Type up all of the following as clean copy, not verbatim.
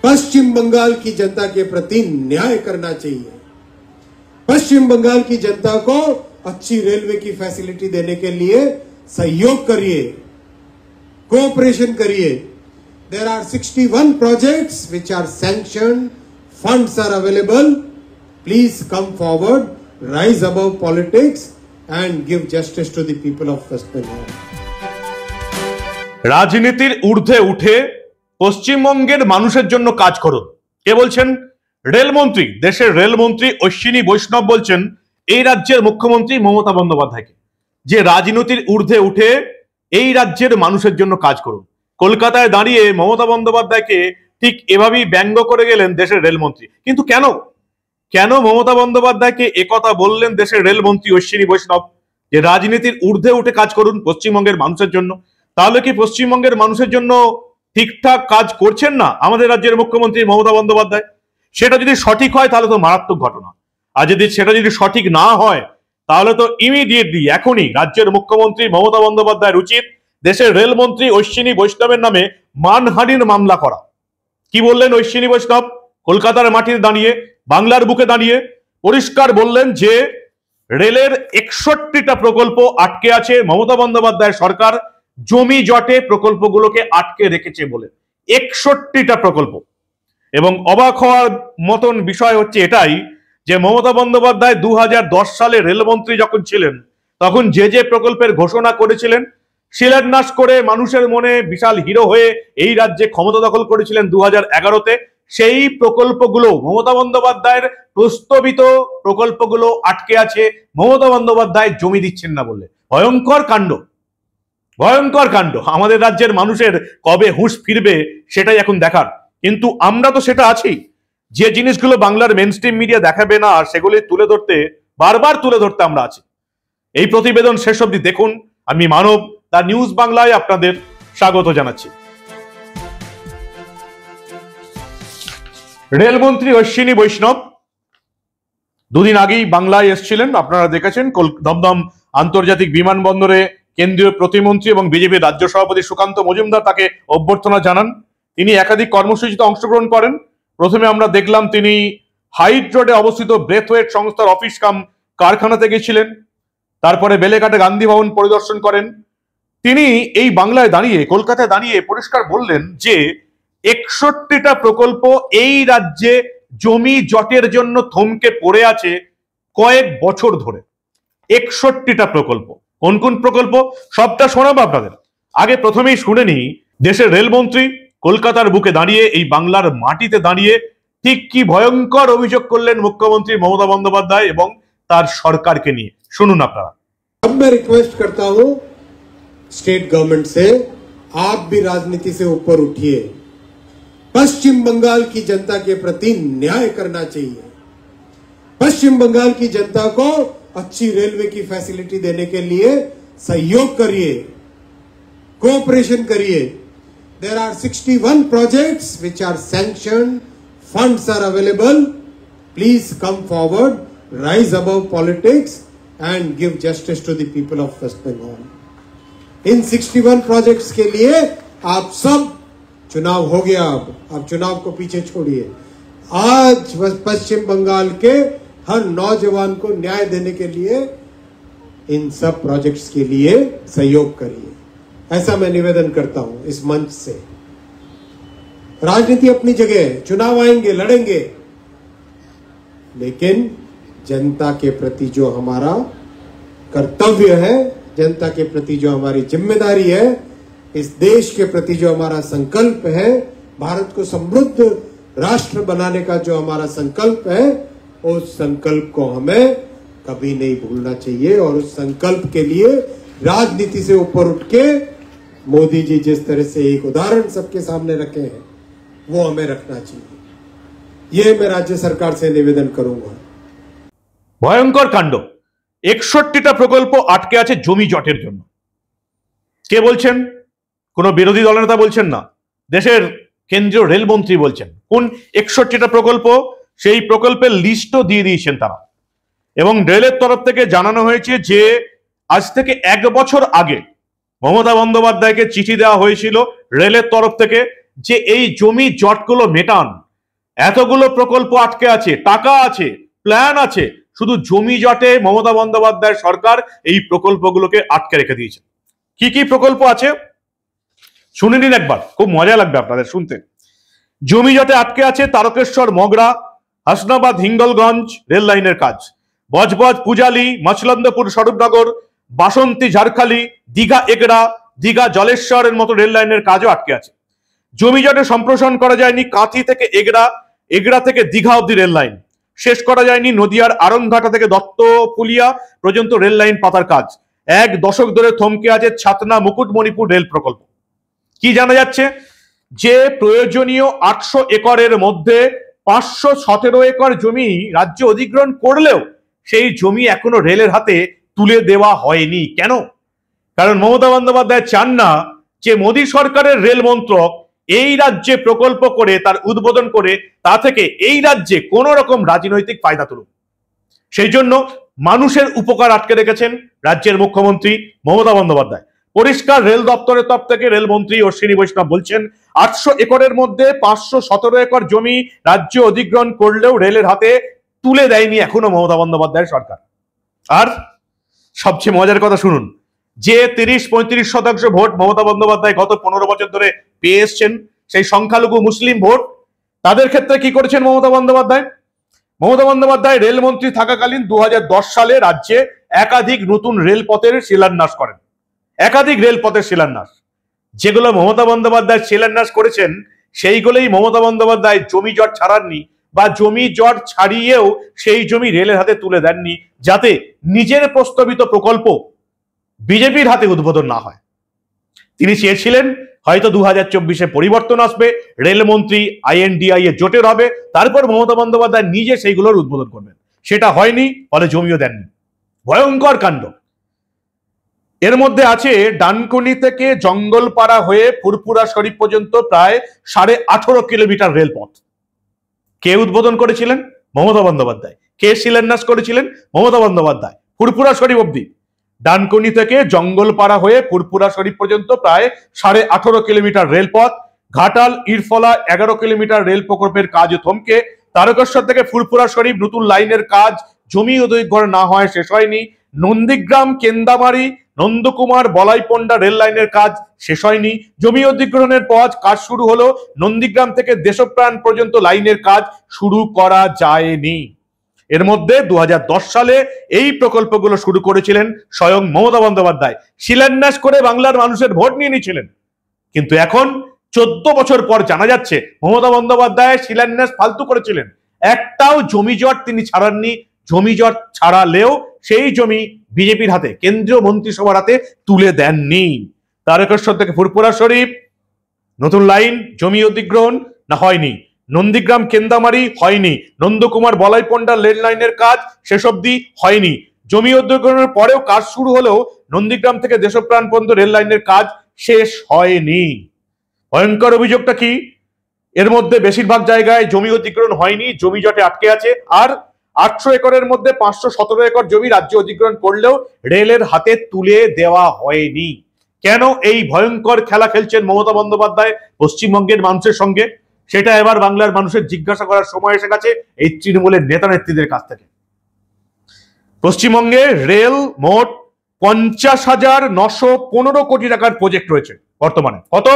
पश्चिम बंगाल की जनता के प्रति न्याय करना चाहिए। पश्चिम बंगाल की जनता को अच्छी रेलवे की फैसिलिटी देने के लिए सहयोग करिए, कोऑपरेशन करिए। There are 61 projects which are sanctioned, funds are available. Please come forward, rise above politics and give justice to the people of West Bengal. রাজনীতির ঊর্ধ্বে উঠে পশ্চিমবঙ্গের মানুষের জন্য কাজ করুন। কে বলছেন? রেলমন্ত্রী, দেশের রেলমন্ত্রী অশ্বিনী বৈষ্ণব বলছেন এই রাজ্যের মুখ্যমন্ত্রী মমতা বন্দ্যোপাধ্যায়কে যে রাজনীতির ঊর্ধ্বে উঠে এই রাজ্যের মানুষের জন্য কাজ করুন। কলকাতায় দাঁড়িয়ে মমতা বন্দ্যোপাধ্যায়কে ঠিক এভাবেই ব্যঙ্গ করে গেলেন দেশের রেলমন্ত্রী। কিন্তু কেন মমতা বন্দ্যোপাধ্যায়কে একথা বললেন দেশের রেলমন্ত্রী অশ্বিনী বৈষ্ণব যে রাজনীতির ঊর্ধ্বে উঠে কাজ করুন পশ্চিমবঙ্গের মানুষের জন্য? তাহলে কি পশ্চিমবঙ্গের মানুষের জন্য ঠিকঠাক কাজ করছেন না আমাদের রাজ্যের মুখ্যমন্ত্রী মমতা বন্দ্যোপাধ্যায়? সেটা যদি সঠিক হয় তাহলে তো মারাত্মক ঘটনা। আর সেটা যদি সঠিক না হয় তাহলে তো ইমিডিয়েটলি এখনই রাজ্যের মুখ্যমন্ত্রী মমতা বন্দ্যোপাধ্যায়ের উচিত দেশের রেলমন্ত্রী অশ্বিনী বৈষ্ণবের নামে মানহানির মামলা করা। কি বললেন অশ্বিনী বৈষ্ণব? কলকাতার মাটিতে দাঁড়িয়ে, বাংলার বুকে দাঁড়িয়ে পরিষ্কার বললেন যে রেলের 61টা প্রকল্প আটকে আছে, মমতা বন্দ্যোপাধ্যায়ের সরকার জমি জটে প্রকল্পগুলোকে আটকে রেখেছে বলে। 61টা প্রকল্প। এবং অবাক হওয়ার মতন বিষয় হচ্ছে এটাই যে মমতা বন্দ্যোপাধ্যায় 2010 সালে রেলমন্ত্রী যখন ছিলেন তখন যে প্রকল্পের ঘোষণা করেছিলেন, শিলান্যাস করে মানুষের মনে বিশাল হিরো হয়ে এই রাজ্যে ক্ষমতা দখল করেছিলেন 2011-তে, সেই প্রকল্পগুলো মমতা বন্দ্যোপাধ্যায়ের প্রস্তাবিত প্রকল্পগুলো আটকে আছে, মমতা বন্দ্যোপাধ্যায় জমি দিচ্ছেন না বলে। ভয়ঙ্কর কাণ্ড, ভয়ঙ্কর কাণ্ড। আমাদের রাজ্যের মানুষের কবে হুঁশ ফিরবে সেটাই এখন দেখার। কিন্তু আমরা তো সেটা আছি, যে জিনিসগুলো বাংলার মেইনস্ট্রিম মিডিয়া দেখাবে না সেগুলি তুলে ধরতে, বারবার তুলে ধরতে আমরা আছি। এই প্রতিবেদন শেষ অবধি দেখুন। আমি মানব, দা নিউজ বাংলায় আপনাদের স্বাগত জানাচ্ছি। রেলমন্ত্রী অশ্বিনী বৈষ্ণব দুদিন আগেই বাংলায় এসেছিলেন, আপনারা দেখেছেন। দমদম আন্তর্জাতিক বিমানবন্দরে কেন্দ্রীয় প্রতিমন্ত্রী এবং বিজেপির রাজ্য সভাপতি সুকান্ত মজুমদার তাকে অভ্যর্থনা জানান। তিনি একাধিক কর্মসূচিতে অংশগ্রহণ করেন। প্রথমে আমরা দেখলাম তিনি হাইট রোডে অবস্থিত ব্রেথওয়েট সংস্থার অফিস কাম কারখানাতে গেছিলেন। তারপরে বেলেঘাটে গান্ধী ভবন পরিদর্শন করেন। তিনি এই বাংলায় দাঁড়িয়ে, কলকাতায় দাঁড়িয়ে পরিষ্কার বললেন যে 61টা প্রকল্প এই রাজ্যে জমি জটের জন্য থমকে পড়ে আছে কয়েক বছর ধরে। 61টা প্রকল্প। কোন কোন প্রকল্প সবটা শোনাবো আপনাদের। আগে প্রথমেই শুনে নিই দেশের রেলমন্ত্রী কলকাতার বুকে দাঁড়িয়ে, এই বাংলার মাটিতে দাঁড়িয়ে ঠিক কি ভয়ঙ্কর অভিযোগ করলেন মুখ্যমন্ত্রী মমতা বন্দ্যোপাধ্যায় এবং তার সরকারকে নিয়ে। শুনুন আপনারা। अब मैं रिक्वेस्ट करता हूं स्टेट गवर्नमेंट से, आप भी राजनीति से ऊपर उठिए। पश्चिम बंगाल की जनता के प्रति न्याय करना चाहिए। पश्चिम बंगाल की जनता को अच्छी रेलवे की फैसिलिटी देने के लिए सहयोग करिए, कोऑपरेशन करिए। There are 61 projects which are sanctioned, funds are available. Please come forward, rise above politics and give justice to the people of West Bengal. इन 61 प्रोजेक्ट्स के लिए आप सब, चुनाव हो गया, अब चुनाव को पीछे छोड़िए। आज पश्चिम बंगाल के हर नौजवान को न्याय देने के लिए इन सब प्रोजेक्ट्स के लिए सहयोग करिए, ऐसा मैं निवेदन करता हूं इस मंच से। राजनीति अपनी जगह है, चुनाव आएंगे, लड़ेंगे, लेकिन जनता के प्रति जो हमारा कर्तव्य है, जनता के प्रति जो हमारी जिम्मेदारी है, इस देश के प्रति जो हमारा संकल्प है, भारत को समृद्ध राष्ट्र बनाने का जो हमारा संकल्प है, उस संकल्प को हमें कभी नहीं भूलना चाहिए। और उस संकल्प के लिए राजनीति से ऊपर उठ के मोदी जी जिस तरह से एक उदाहरण सबके सामने रखे हैं, वो हमें रखना चाहिए। ये मैं राज्य सरकार से निवेदन करूंगा। ভয়ঙ্কর কাণ্ড। 61টা প্রকল্প আটকে আছে জমি জটের জন্য। কে বলছেন? কোন বিরোধী দলনেতা বলছেন না, দেশের কেন্দ্রীয় রেলমন্ত্রী বলছেন। কোন 61টা প্রকল্প? সেই প্রকল্পের লিস্টও দিয়ে দিয়েছেন তারা। এবং রেলের তরফ থেকে জানানো হয়েছে যে আজ থেকে 1 বছর আগে মমতা বন্দ্যোপাধ্যায়কে চিঠি দেওয়া হয়েছিল রেলের তরফ থেকে যে এই জমি জটগুলো মেটান, এতগুলো প্রকল্প আটকে আছে, টাকা আছে, প্ল্যান আছে, শুধু জমি জটে মমতা বন্দ্যোপাধ্যায়ের সরকার এই প্রকল্পগুলোকে আটকে রেখে দিয়েছে। কি কি প্রকল্প আছে শুনে নিন একবার, খুব মজা লাগবে আপনাদের শুনতে। জমি জটে আটকে আছে তারকেশ্বর মগরা, হাসনাবাদ হিঙ্গলগঞ্জ রেল লাইনের কাজ, বজবজ পূজালি, মছলন্দপুর স্বরূপনগর, বাসন্তী ঝাড়খালি, দীঘা এগড়া, দীঘা জলেশ্বরের মতো রেল লাইনের কাজও আটকে আছে। জমি জটে সম্প্রসারণ করা যায়নি কাঁথি থেকে এগড়া, এগড়া থেকে দীঘা অব্দি রেল লাইন, শেষ করা যায়নি নদিয়ার আরংঘাটা থেকে দত্তপুলিয়া পর্যন্ত রেল লাইন পাতার কাজ। 1 দশক ধরে থমকে আছে ছাতনা মুকুটমণিপুর রেল প্রকল্প। কি জানা যাচ্ছে যে প্রয়োজনীয় 800 একরের মধ্যে 517 একর জমি রাজ্য অধিগ্রহণ করলেও সেই জমি এখনো রেলের হাতে তুলে দেওয়া হয়নি। কেন? কারণ মমতা বন্দ্যোপাধ্যায় চান না যে মোদী সরকারের রেল মন্ত্রক এই রাজ্যে প্রকল্প করে তার উদ্বোধন করে তা থেকে এই রাজ্যে কোন রকম রাজনৈতিক ফায়দা তুলুক। সেই জন্য মানুষের উপকার আটকে রেখেছেন রাজ্যের মুখ্যমন্ত্রী মমতা বন্দ্যোপাধ্যায়। পরিষ্কার রেল দপ্তরের তরফ থেকে রেলমন্ত্রী অশ্বিনী বৈষ্ণব বলছেন 800 একরের মধ্যে 517 একর জমি রাজ্য অধিগ্রহণ করলেও রেলের হাতে তুলে দেয়নি এখনো মমতা বন্দ্যোপাধ্যায়ের সরকার। আর সবচেয়ে মজার কথা শুনুন, যে 30-35% ভোট মমতা বন্দ্যোপাধ্যায় গত 15 বছর ধরে পেয়ে এসছেন, সেই সংখ্যালঘু মুসলিম ভোট, তাদের ক্ষেত্রে কি করেছেন মমতা বন্দ্যোপাধ্যায়? মমতা বন্দ্যোপাধ্যায় রেলমন্ত্রী থাকাকালীন 2010 সালে রাজ্যে একাধিক নতুন রেলপথের শিলান্যাস করেন। একাধিক রেলপথের শিলান্যাস, যেগুলো মমতা বন্দ্যোপাধ্যায় শিলান্যাস করেছেন সেইগুলোই মমতা বন্দ্যোপাধ্যায় জমি জট ছাড়াননি, বা জমি জট ছাড়িয়েও সেই জমি রেলের হাতে তুলে দেননি, যাতে নিজের প্রস্তাবিত প্রকল্প বিজেপির হাতে উদ্বোধন না হয়। তিনি চেয়েছিলেন হয়তো 2024-এ পরিবর্তন আসবে, রেলমন্ত্রী INDI এ জোটের হবে, তারপর মমতা বন্দ্যোপাধ্যায় নিজে সেইগুলোর উদ্বোধন করবেন। সেটা হয়নি, ফলে জমিও দেননি। ভয়ঙ্কর কাণ্ড। এর মধ্যে আছে ডানকুনি থেকে জঙ্গলপাড়া হয়ে ফুরফুরা শরীফ পর্যন্ত প্রায় 18.5 কিলোমিটার রেলপথ। কে উদ্বোধন করেছিলেন? মমতা বন্দ্যোপাধ্যায়। কে শিলান্যাস করেছিলেন? মমতা বন্দ্যোপাধ্যায়। ফুরফুরা শরীফ অব্দি, ডানকুনি থেকে জঙ্গলপাড়া হয়ে ফুরফুরা শরীফ পর্যন্ত প্রায় 18.5 কিলোমিটার রেলপথ। ঘাটাল ইরফলা 11 কিলোমিটার রেল প্রকল্পের কাজ থমকে, তারকেশ্বর থেকে ফুরফুরা শরীফ নতুন লাইনের কাজ জমি অধিগ্রহণ না হয় শেষ হয়নি। নন্দীগ্রাম কেন্দামারি নন্দকুমার বলাইপন্ডা রেল লাইনের কাজ শেষ হয়নি। জমি অধিগ্রহণের পর কাজ শুরু হলো, নন্দীগ্রাম থেকে দেশপ্রাণ পর্যন্ত লাইনের কাজ শুরু করা যায়নি। এর মধ্যে 2010 সালে এই প্রকল্পগুলো শুরু করেছিলেন স্বয়ং মমতা বন্দ্যোপাধ্যায়, শিলান্যাস করে বাংলার মানুষের ভোট নিয়ে নিয়েছিলেন। কিন্তু এখন 14 বছর পর জানা যাচ্ছে মমতা বন্দ্যোপাধ্যায় শিলান্যাস ফালতু করেছিলেন, একটাও জমি জট তিনি ছাড়াননি। জমি জট ছাড়ালেও সেই জমি বিজেপির হাতে, কেন্দ্রীয় মন্ত্রিসভার হাতে তুলে দেননি। তারকেশ্বর থেকে ফুরফুরা শরীফ নতুন লাইন জমি অধিগ্রহণ না হয়নি, নন্দীগ্রাম কেন্দামারি হয়নি, নন্দকুমার বলাইপন্ডা রেল লাইনের কাজ শেষ অবধি হয়নি। জমি অধিগ্রহণের পরেও কাজ শুরু হলেও নন্দীগ্রাম থেকে দেশপ্রাণ পর্যন্ত রেল লাইনের কাজ শেষ হয়নি। ভয়ঙ্কর অভিযোগটা কি? এর মধ্যে বেশিরভাগ জায়গায় জমি অধিগ্রহণ হয়নি, জমি জটে আটকে আছে। আর 800 একরের মধ্যে 517 একর জমি রাজ্য অধিগ্রহণ করলেও রেলের হাতে তুলে দেওয়া হয়নি। কেন এই ভয়ঙ্কর খেলা খেলছেন মমতা বন্দ্যোপাধ্যায় পশ্চিমবঙ্গের মানুষের সঙ্গে? সেটা এবার বাংলার মানুষের জিজ্ঞাসা করার সময় এসে গেছে এই তৃণমূলের নেতা নেত্রীদের কাছ থেকে। পশ্চিমবঙ্গে রেল মোট 50,915 কোটি টাকার প্রজেক্ট রয়েছে বর্তমানে। কত?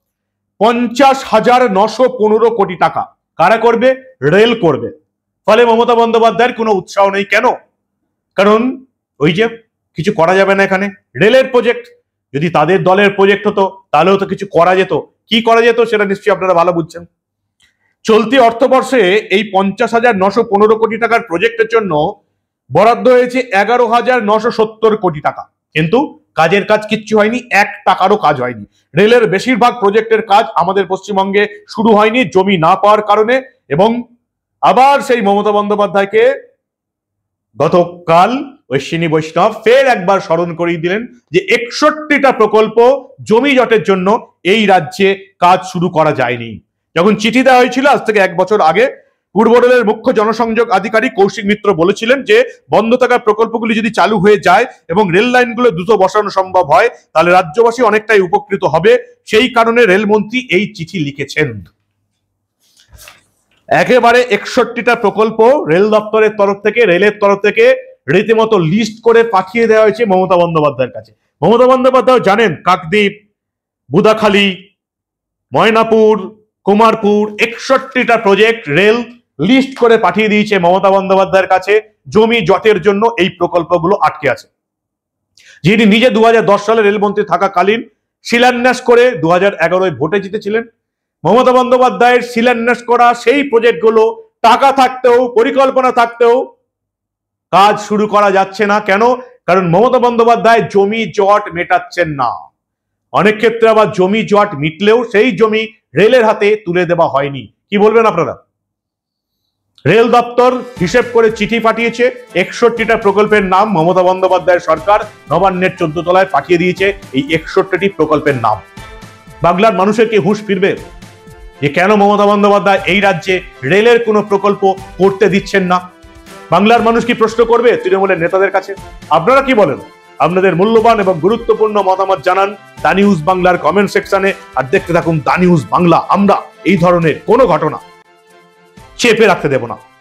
50,915 কোটি টাকা। কারা করবে? রেল করবে। ফলে মমতা বন্দ্যোপাধ্যায়ের কোনো উৎসাহ নেই। কেন? কারণ ওই যে কিছু করা যাবে না এখানে, রেলের প্রজেক্ট। যদি তাদের দলের প্রজেক্ট হতো তাহলেও তো কিছু করা যেত। কি করা যেত সেটা নিশ্চয়ই আপনারা ভালো বুঝছেন। চলতি অর্থবর্ষে এই 50,915 কোটি টাকার প্রজেক্টের জন্য বরাদ্দ হয়েছে 11,970 কোটি টাকা, কিন্তু কাজের কাজ কিচ্ছু হয়নি, 1 টাকারও কাজ হয়নি। রেলের বেশিরভাগ প্রজেক্টের কাজ আমাদের পশ্চিমবঙ্গে শুরু হয়নি জমি না পাওয়ার কারণে। এবং আবার সেই মমতা বন্দ্যোপাধ্যায়কে গতকাল অশ্বিনী বৈষ্ণব ফের একবার স্মরণ করিয়ে দিলেন যে 61টা প্রকল্প জমি জটের জন্য এই রাজ্যে কাজ শুরু করা যায়নি। যখন চিঠি দেওয়া হয়েছিল আজ থেকে 1 বছর আগে, পূর্ব রেলের মুখ্য জনসংযোগ আধিকারিক কৌশিক মিত্র বলেছিলেন যে বন্ধ থাকা প্রকল্পগুলি যদি চালু হয়ে যায় এবং রেল লাইনগুলো দ্রুত বসানো সম্ভব হয় তাহলে রাজ্যবাসী অনেকটাই উপকৃত হবে, সেই কারণে রেলমন্ত্রী এই চিঠি লিখেছেন। একেবারে 61টা প্রকল্প রেল দপ্তরের তরফ থেকে, রেলের তরফ থেকে রীতিমতো লিস্ট করে পাঠিয়ে দেওয়া হয়েছে মমতা বন্দ্যোপাধ্যায়ের কাছে। মমতা বন্দ্যোপাধ্যায় জানেন কাকদ্বীপ, বুদাখালী, ময়নাপুর, কুমারপুর 61টা প্রজেক্ট রেল লিস্ট করে পাঠিয়ে দিয়েছে মমতা বন্দ্যোপাধ্যায়ের কাছে। জমি জটের জন্য এই প্রকল্পগুলো আটকে আছে। যিনি নিজে 2010 সালে রেলমন্ত্রী থাকাকালীন শিলান্যাস করে 2011 ভোটে জিতেছিলেন। মমতা বন্দ্যোপাধ্যায়ের শিলান্যাস করা সেই প্রজেক্টগুলো টাকা থাকতেও, পরিকল্পনা থাকতেও কাজ শুরু করা যাচ্ছে না। কেন? কারণ মমতা বন্দ্যোপাধ্যায় জমি জট মেটাচ্ছেন না। অনেক ক্ষেত্রে আবার জমি জট মিটলেও সেই জমি রেলের হাতে তুলে দেওয়া হয়নি। কি বলবেন আপনারা? রেল দপ্তর হিসেব করে চিঠি পাঠিয়েছে, 61টা প্রকল্পের নাম মমতা বন্দ্যোপাধ্যায়ের সরকার নবান্নের 14 তলায় পাঠিয়ে দিয়েছে। এই 61টি প্রকল্পের নাম। বাংলার মানুষের কি হুঁশ ফিরবে যে কেন মমতা বন্দ্যোপাধ্যায় এই রাজ্যে রেলের কোনো প্রকল্প করতে দিচ্ছেন না? বাংলার মানুষ কি প্রশ্ন করবে তৃণমূলের নেতাদের কাছে? আপনারা কি বলেন? আপনাদের মূল্যবান এবং গুরুত্বপূর্ণ মতামত জানান দা নিউজ বাংলার কমেন্ট সেকশনে। আর দেখতে থাকুন দা নিউজ বাংলা। আমরা এই ধরনের কোনো ঘটনা চেপে রাখতে দেব না।